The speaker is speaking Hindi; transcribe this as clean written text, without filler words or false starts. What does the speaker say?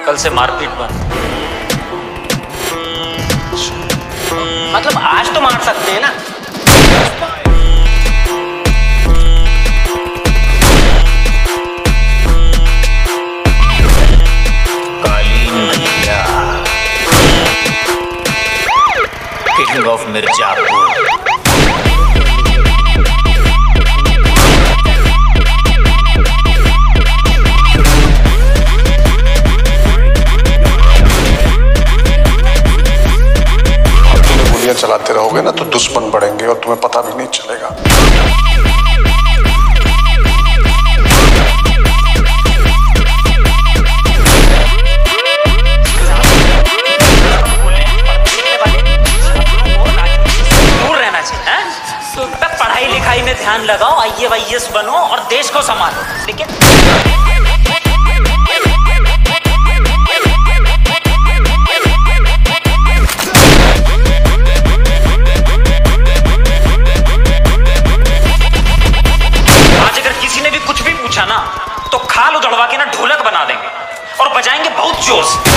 कल से मारपीट बंद। मतलब आज तो मार सकते हैं ना। King of Mirzapur. गोलियां चलाते रहोगे ना तो दुश्मन बढ़ेंगे और तुम्हें पता भी नहीं चलेगा। पढ़ाई लिखाई में ध्यान लगाओ, IAS बनो और देश को संभालो। लेकिन आज अगर किसी ने भी कुछ भी पूछा ना तो खाल उधड़वा के ना ढोलक बना देंगे और बजाएंगे बहुत जोर से।